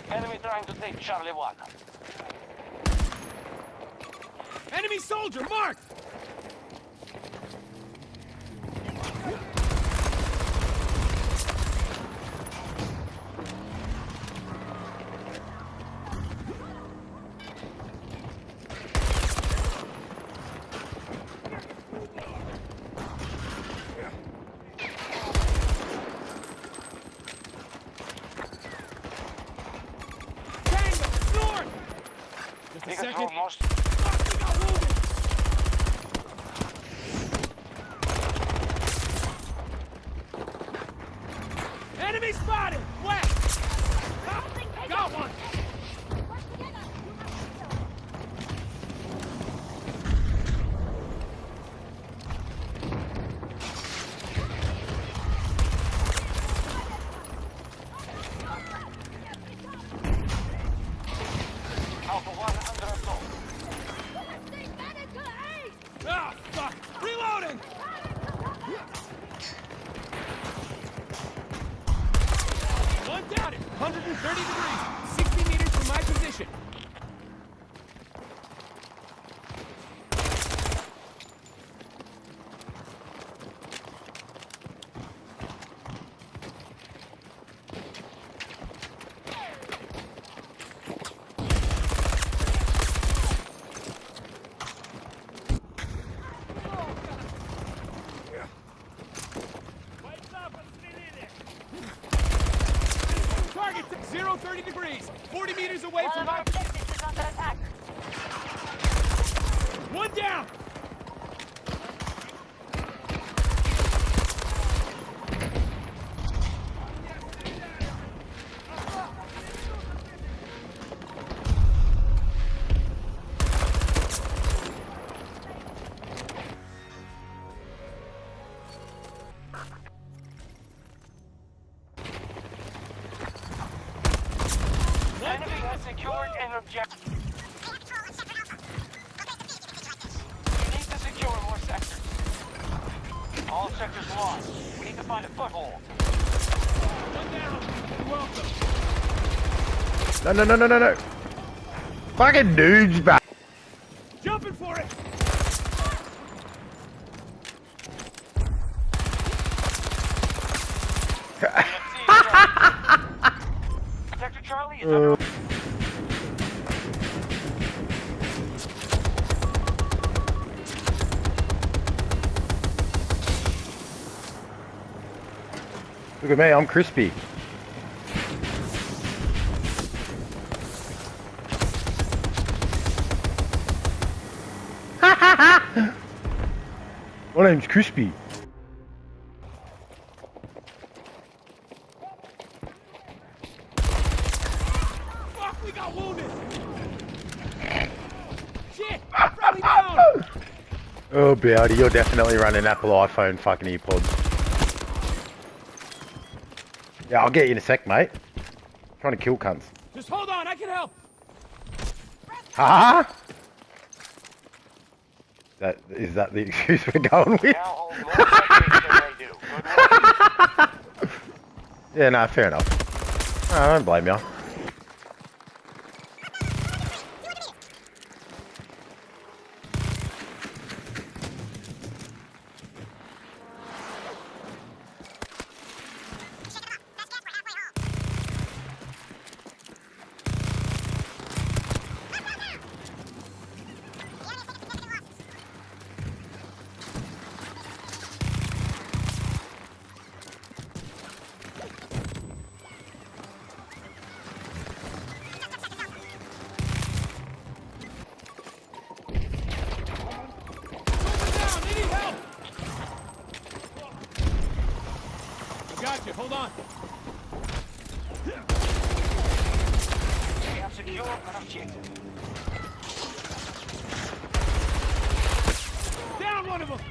Enemy trying to take Charlie 1. Enemy soldier marked! Second. Almost. Enemy spotted! West! Got one! Alpha 1 under assault. Ah, fuck! Reloading! One down it! 130 degrees! 60 meters from my position! Target 0-30 degrees, 40 meters away from my objective is under attack. One down! Enemy has secured an objective. We need to secure more sectors. All sectors lost. We need to find a foothold. One down! You're welcome. No. Fucking dudes back. Jumping for it! Sector Charlie is under... Look at me, I'm crispy. My name's Crispy. Fuck, we got wounded! Shit! Probably down! Oh, Beauty, you're definitely running Apple iPhone fucking earpods. Yeah, I'll get you in a sec, mate. Trying to kill cunts. Just hold on, I can help! Ha! Is that the excuse we're going with? Now hold more sectors than they do. Good work. Yeah, no, fair enough. I don't blame you. Gotcha, hold on. We have secured an objective. Down one of them!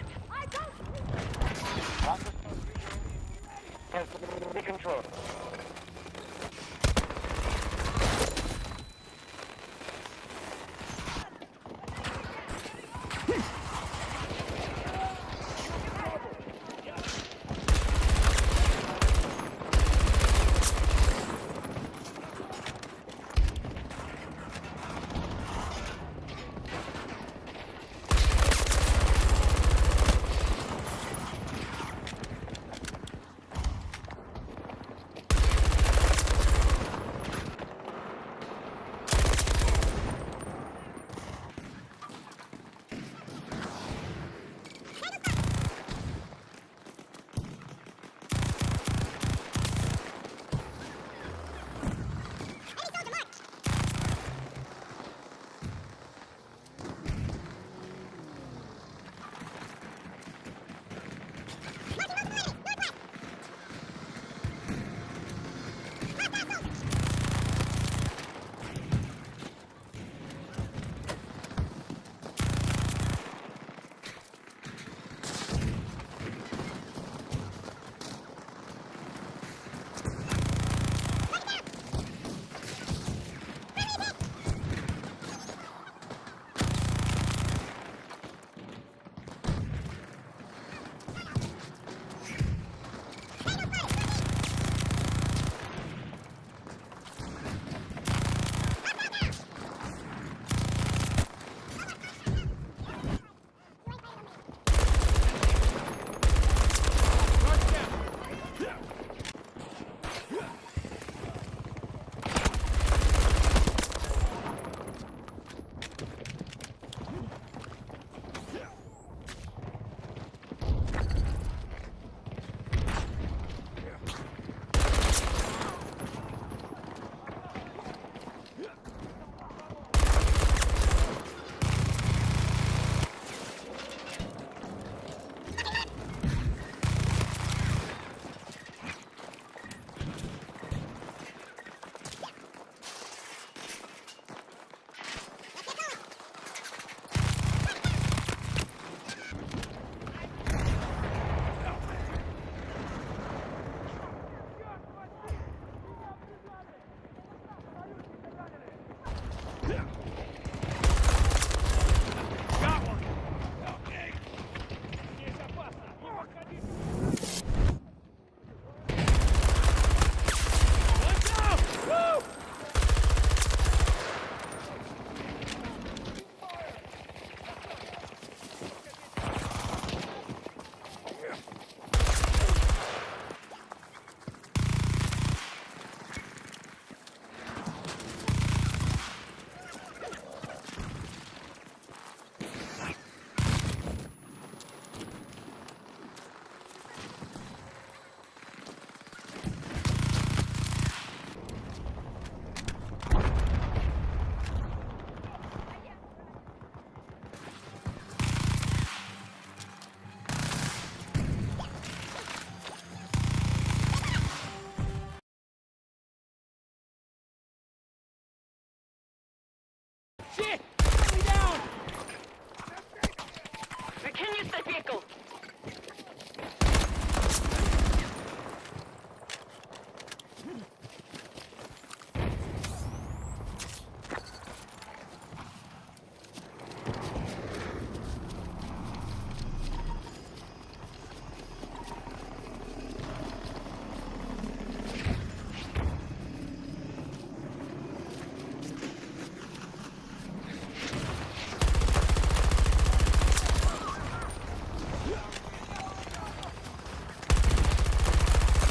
Be controlled. Shit! Friendly down! We can use that vehicle.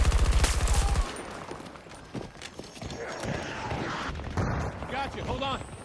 Gotcha, hold on.